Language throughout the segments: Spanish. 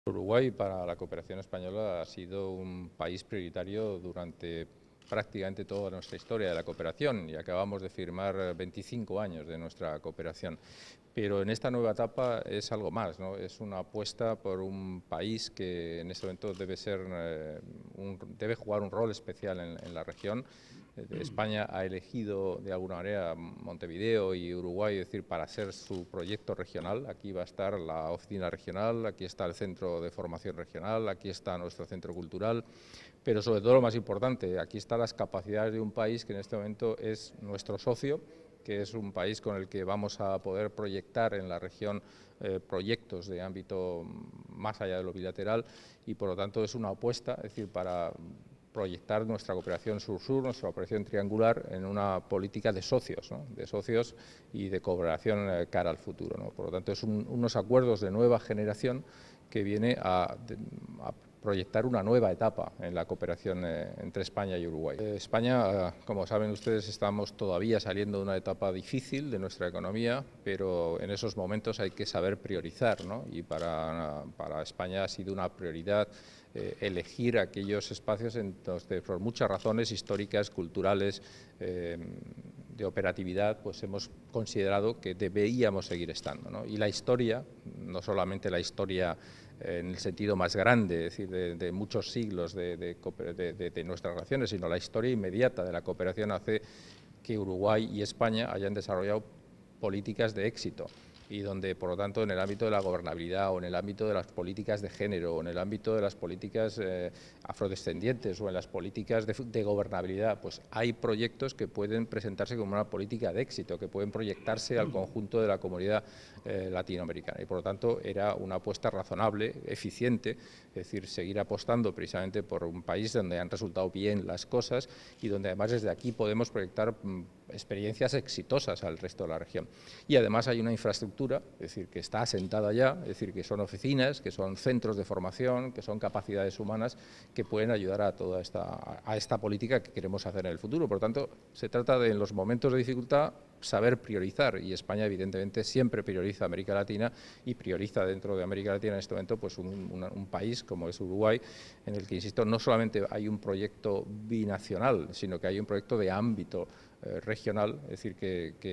Uruguay para la cooperación española ha sido un país prioritario durante prácticamente toda nuestra historia de la cooperación y acabamos de firmar 25 años de nuestra cooperación. Pero en esta nueva etapa es algo más, ¿no? Es una apuesta por un país que en este momento debe jugar un rol especial en la región. España ha elegido de alguna manera Montevideo y Uruguay, es decir, para ser su proyecto regional. Aquí va a estar la oficina regional, aquí está el centro de formación regional, aquí está nuestro centro cultural, pero sobre todo lo más importante, aquí están las capacidades de un país que en este momento es nuestro socio, que es un país con el que vamos a poder proyectar en la región proyectos de ámbito más allá de lo bilateral y por lo tanto es una apuesta, es decir, para proyectar nuestra cooperación sur-sur, nuestra cooperación triangular en una política de socios, ¿no? De socios y de cooperación cara al futuro, ¿no? Por lo tanto, es unos acuerdos de nueva generación que viene a proyectar una nueva etapa en la cooperación entre España y Uruguay. España, como saben ustedes, estamos todavía saliendo de una etapa difícil de nuestra economía, pero en esos momentos hay que saber priorizar, ¿no? Y para España ha sido una prioridad elegir aquellos espacios en donde, por muchas razones históricas, culturales, de operatividad, pues hemos considerado que deberíamos seguir estando, ¿no? Y la historia, no solamente la historia en el sentido más grande, es decir, de muchos siglos de nuestras relaciones, sino la historia inmediata de la cooperación hace que Uruguay y España hayan desarrollado políticas de éxito y donde, por lo tanto, en el ámbito de la gobernabilidad o en el ámbito de las políticas de género o en el ámbito de las políticas afrodescendientes o en las políticas de gobernabilidad, pues hay proyectos que pueden presentarse como una política de éxito, que pueden proyectarse al conjunto de la comunidad latinoamericana y, por lo tanto, era una apuesta razonable, eficiente, es decir, seguir apostando precisamente por un país donde han resultado bien las cosas y donde además desde aquí podemos proyectar experiencias exitosas al resto de la región. Y además hay una infraestructura, es decir, que está asentada ya, es decir, que son oficinas, que son centros de formación, que son capacidades humanas que pueden ayudar a toda esta política que queremos hacer en el futuro. Por lo tanto, se trata de, en los momentos de dificultad, saber priorizar, y España evidentemente siempre prioriza América Latina y prioriza dentro de América Latina en este momento pues un país como es Uruguay, en el que, insisto, no solamente hay un proyecto binacional, sino que hay un proyecto de ámbito regional, es decir,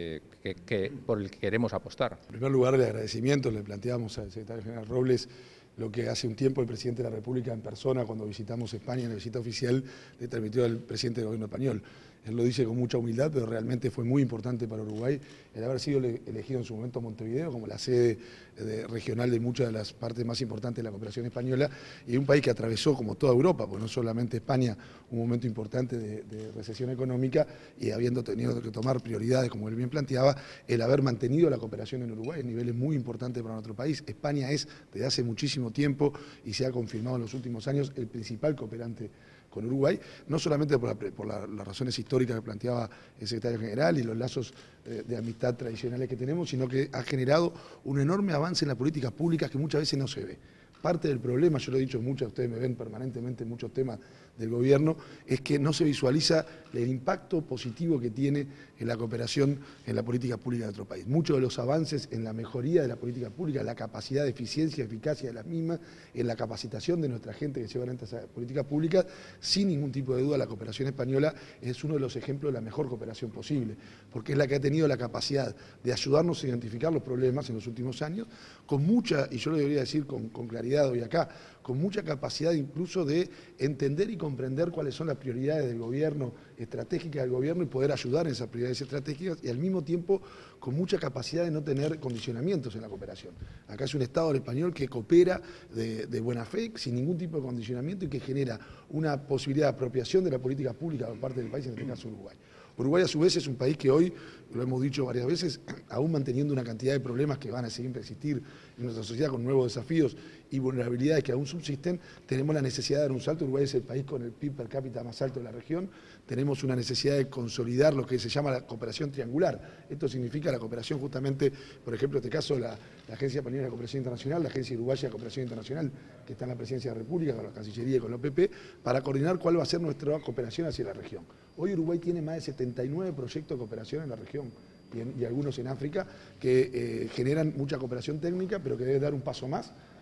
por el que queremos apostar. En primer lugar, el agradecimiento, le planteamos al secretario general Robles lo que hace un tiempo el presidente de la República en persona, cuando visitamos España en la visita oficial, le transmitió al presidente del gobierno español. Él lo dice con mucha humildad, pero realmente fue muy importante para Uruguay el haber sido elegido en su momento Montevideo como la sede regional de muchas de las partes más importantes de la cooperación española, y un país que atravesó, como toda Europa, pues no solamente España, un momento importante de recesión económica, y habiendo tenido que tomar prioridades, como él bien planteaba, el haber mantenido la cooperación en Uruguay en niveles muy importantes para nuestro país. España es, desde hace muchísimo tiempo, y se ha confirmado en los últimos años, el principal cooperante con Uruguay, no solamente por las razones históricas que planteaba el secretario general y los lazos de amistad tradicionales que tenemos, sino que ha generado un enorme avance en las políticas públicas que muchas veces no se ve. Parte del problema, yo lo he dicho mucho, ustedes me ven permanentemente en muchos temas del gobierno, es que no se visualiza el impacto positivo que tiene en la cooperación en la política pública de nuestro país. Muchos de los avances en la mejoría de la política pública, la capacidad de eficiencia y eficacia de las mismas, en la capacitación de nuestra gente que lleva adelante esa política pública, sin ningún tipo de duda la cooperación española es uno de los ejemplos de la mejor cooperación posible, porque es la que ha tenido la capacidad de ayudarnos a identificar los problemas en los últimos años, con mucha, y yo lo debería decir con claridad hoy acá, con mucha capacidad incluso de entender y comprender cuáles son las prioridades del gobierno, estratégicas del gobierno, y poder ayudar en esas prioridades estratégicas, y al mismo tiempo con mucha capacidad de no tener condicionamientos en la cooperación. Acá es un Estado español que coopera de buena fe, sin ningún tipo de condicionamiento, y que genera una posibilidad de apropiación de la política pública por parte del país, en este caso Uruguay. Uruguay, a su vez, es un país que hoy, lo hemos dicho varias veces, aún manteniendo una cantidad de problemas que van a seguir persistir en nuestra sociedad con nuevos desafíos y vulnerabilidades que aún subsisten, tenemos la necesidad de dar un salto. Uruguay es el país con el PIB per cápita más alto de la región. Tenemos una necesidad de consolidar lo que se llama la cooperación triangular. Esto significa la cooperación justamente, por ejemplo, en este caso, la Agencia Española de Cooperación Internacional, la Agencia Uruguaya de Cooperación Internacional, que está en la Presidencia de la República, con la Cancillería y con la OPP, para coordinar cuál va a ser nuestra cooperación hacia la región. Hoy Uruguay tiene más de 79 proyectos de cooperación en la región y algunos en África que generan mucha cooperación técnica, pero que debe dar un paso más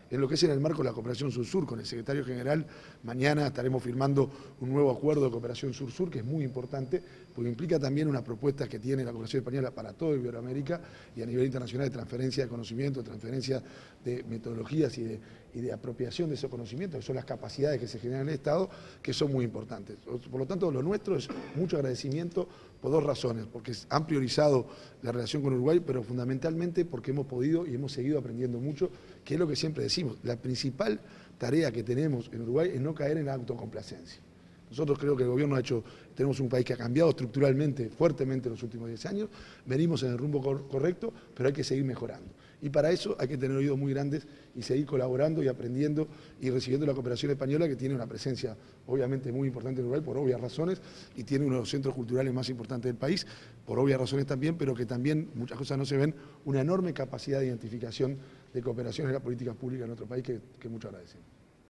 en lo que es en el marco de la cooperación sur-sur. Con el secretario general mañana estaremos firmando un nuevo acuerdo de cooperación sur-sur que es muy importante porque implica también una propuesta que tiene la cooperación española para toda Iberoamérica y a nivel internacional de transferencia de conocimiento, de transferencia de metodologías y de apropiación de esos conocimientos, que son las capacidades que se generan en el Estado, que son muy importantes. Por lo tanto, lo nuestro es mucho agradecimiento por dos razones, porque han priorizado la relación con Uruguay, pero fundamentalmente porque hemos podido y hemos seguido aprendiendo mucho, que es lo que siempre decimos, la principal tarea que tenemos en Uruguay es no caer en la autocomplacencia. Nosotros creo que el gobierno tenemos un país que ha cambiado estructuralmente, fuertemente en los últimos 10 años, venimos en el rumbo correcto, pero hay que seguir mejorando. Y para eso hay que tener oídos muy grandes y seguir colaborando y aprendiendo y recibiendo la cooperación española, que tiene una presencia obviamente muy importante en Uruguay por obvias razones y tiene uno de los centros culturales más importantes del país, por obvias razones también, pero que también muchas cosas no se ven, una enorme capacidad de identificación de cooperación en las políticas públicas en nuestro país que mucho agradecemos.